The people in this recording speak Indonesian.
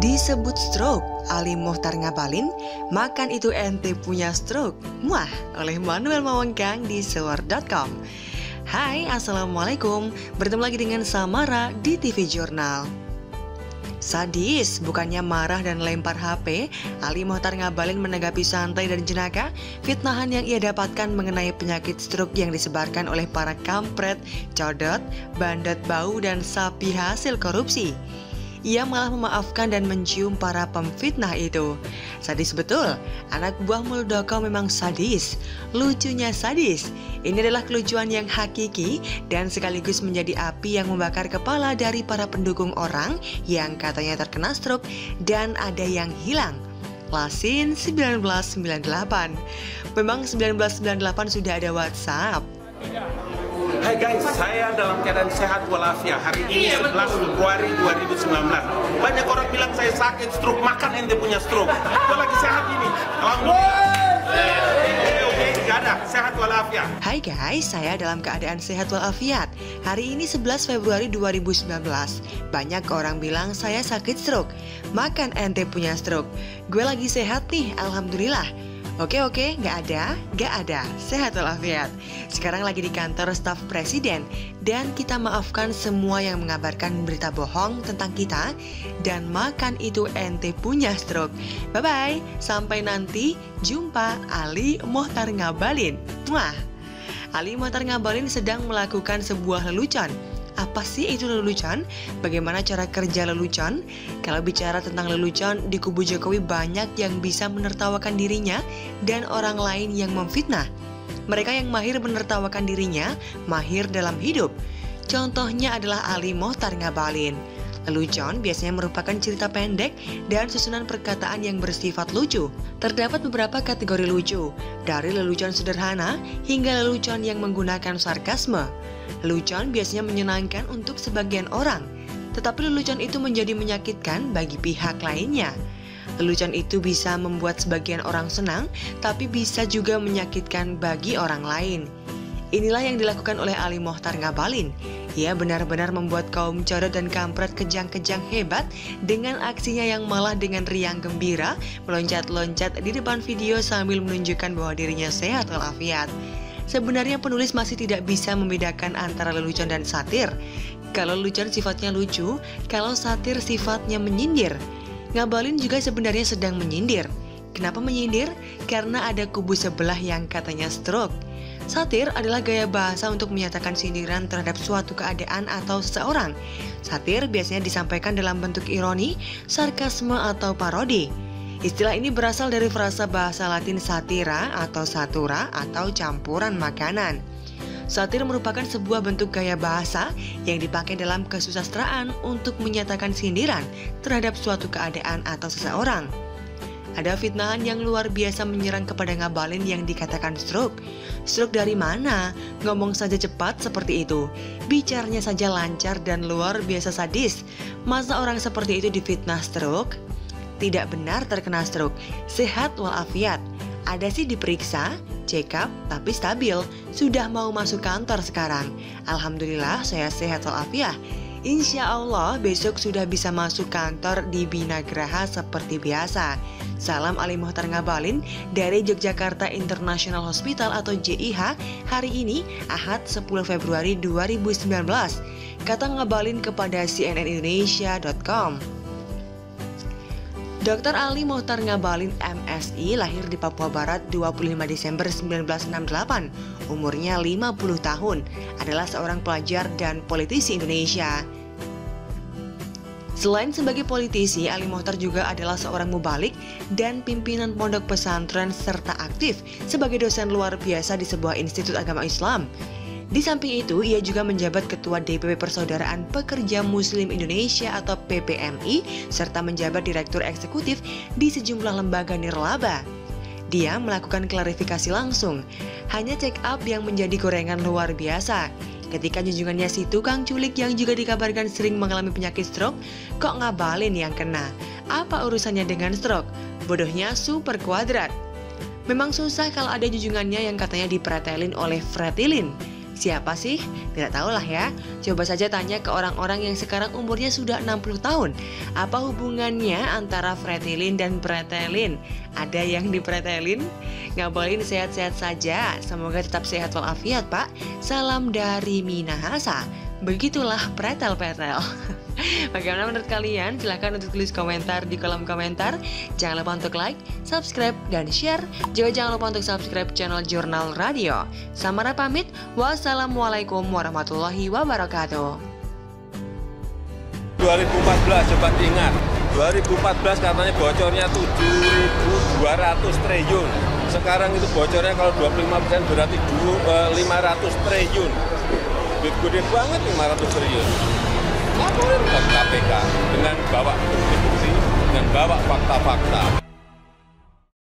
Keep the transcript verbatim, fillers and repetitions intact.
Disebut stroke, Ali Mochtar Ngabalin, makan itu ente punya stroke. Muah, oleh Manuel Mawangkang di sewar dot com. Hai, Assalamualaikum. Bertemu lagi dengan Samara di T V Jurnal. Sadis, bukannya marah dan lempar H P, Ali Mochtar Ngabalin menanggapi santai dan jenaka fitnahan yang ia dapatkan mengenai penyakit stroke yang disebarkan oleh para kampret, codot, bandot bau, dan sapi hasil korupsi. Ia malah memaafkan dan mencium para pemfitnah itu. Sadis betul, anak buah Muldoko memang sadis. Lucunya sadis. Ini adalah kelucuan yang hakiki dan sekaligus menjadi api yang membakar kepala dari para pendukung orang yang katanya terkena stroke dan ada yang hilang. Lasin seribu sembilan ratus sembilan puluh delapan. Memang seribu sembilan ratus sembilan puluh delapan sudah ada WhatsApp. Hai guys, saya dalam keadaan sehat walafiat. Hari ini sebelas Februari dua ribu sembilan belas. Banyak orang bilang saya sakit stroke, makan ente punya stroke. Gue lagi sehat ini. Alhamdulillah. Oke, oke, gak ada. Sehat walafiat. Hai guys, saya dalam keadaan sehat walafiat. Hari ini sebelas Februari dua ribu sembilan belas. Banyak orang bilang saya sakit stroke, makan ente punya stroke. Gue lagi sehat nih, alhamdulillah. Oke oke, gak ada, gak ada, sehat walafiat. Sekarang lagi di kantor staf presiden. Dan kita maafkan semua yang mengabarkan berita bohong tentang kita. Dan makan itu ente punya stroke. Bye-bye, sampai nanti jumpa Ali Mochtar Ngabalin. Muah. Ali Mochtar Ngabalin sedang melakukan sebuah lelucon. Apa sih itu lelucon? Bagaimana cara kerja lelucon? Kalau bicara tentang lelucon, di kubu Jokowi banyak yang bisa menertawakan dirinya dan orang lain yang memfitnah. Mereka yang mahir menertawakan dirinya, mahir dalam hidup. Contohnya adalah Ali Mochtar Ngabalin. Lelucon biasanya merupakan cerita pendek dan susunan perkataan yang bersifat lucu. Terdapat beberapa kategori lucu, dari lelucon sederhana hingga lelucon yang menggunakan sarkasme. Lelucon biasanya menyenangkan untuk sebagian orang, tetapi lelucon itu menjadi menyakitkan bagi pihak lainnya. Lelucon itu bisa membuat sebagian orang senang, tapi bisa juga menyakitkan bagi orang lain. Inilah yang dilakukan oleh Ali Mochtar Ngabalin. Ia benar-benar membuat kaum codot dan kampret kejang-kejang hebat dengan aksinya yang malah dengan riang gembira meloncat-loncat di depan video sambil menunjukkan bahwa dirinya sehat walafiat. Sebenarnya penulis masih tidak bisa membedakan antara lelucon dan satir. Kalau lelucon sifatnya lucu, kalau satir sifatnya menyindir. Ngabalin juga sebenarnya sedang menyindir. Kenapa menyindir? Karena ada kubu sebelah yang katanya stroke. Satir adalah gaya bahasa untuk menyatakan sindiran terhadap suatu keadaan atau seseorang. Satir biasanya disampaikan dalam bentuk ironi, sarkasme, atau parodi. Istilah ini berasal dari frasa bahasa Latin satira atau satura atau campuran makanan. Satir merupakan sebuah bentuk gaya bahasa yang dipakai dalam kesusastraan untuk menyatakan sindiran terhadap suatu keadaan atau seseorang. Ada fitnahan yang luar biasa menyerang kepada Ngabalin yang dikatakan stroke. Stroke dari mana? Ngomong saja cepat seperti itu. Bicaranya saja lancar dan luar biasa sadis. Masa orang seperti itu difitnah stroke? Tidak benar terkena stroke, sehat walafiat. Ada sih diperiksa, check up, tapi stabil. Sudah mau masuk kantor sekarang. Alhamdulillah saya sehat walafiat. Insya Allah besok sudah bisa masuk kantor di Binagraha seperti biasa. Salam Ali Mochtar Ngabalin dari Yogyakarta International Hospital atau J I H hari ini Ahad sepuluh Februari dua ribu sembilan belas. Kata Ngabalin kepada C N N Indonesia dot com. Doktor Ali Mochtar Ngabalin M Si lahir di Papua Barat dua puluh lima Desember seribu sembilan ratus enam puluh delapan. Umurnya lima puluh tahun. Adalah seorang pelajar dan politisi Indonesia. Selain sebagai politisi, Ali Mochtar juga adalah seorang mubalik dan pimpinan pondok pesantren serta aktif sebagai dosen luar biasa di sebuah institut agama Islam. Di samping itu, ia juga menjabat Ketua D P P Persaudaraan Pekerja Muslim Indonesia atau P P M I, serta menjabat Direktur Eksekutif di sejumlah lembaga nirlaba. Dia melakukan klarifikasi langsung, hanya check up yang menjadi gorengan luar biasa. Ketika junjungannya si tukang culik yang juga dikabarkan sering mengalami penyakit stroke, kok Ngabalin yang kena? Apa urusannya dengan stroke? Bodohnya super kuadrat. Memang susah kalau ada junjungannya yang katanya dipretelin oleh Fretilin. Siapa sih? Tidak tahulah ya. Coba saja tanya ke orang-orang yang sekarang umurnya sudah enam puluh tahun. Apa hubungannya antara fretilin dan pretelin? Ada yang dipretelin? Ngabalin sehat-sehat saja. Semoga tetap sehat walafiat, Pak. Salam dari Minahasa. Begitulah pretel-petel. Bagaimana menurut kalian? Silahkan untuk tulis komentar di kolom komentar. Jangan lupa untuk like, subscribe, dan share. Juga jangan lupa untuk subscribe channel Jurnal Radio. Samara pamit. Wassalamualaikum warahmatullahi wabarakatuh. dua ribu empat belas coba diingat. dua ribu empat belas katanya bocornya tujuh ribu dua ratus triliun. Sekarang itu bocornya kalau dua puluh lima persen berarti lima ratus triliun. Duit gede banget lima ratus triliun. Laporin ke K P K dengan bawa bukti-bukti, dengan bawa fakta-fakta.